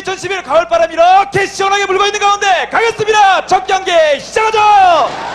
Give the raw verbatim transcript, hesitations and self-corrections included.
이천십일 가을바람이 이렇게 시원하게 불고 있는 가운데 가겠습니다. 첫 경기 시작하죠.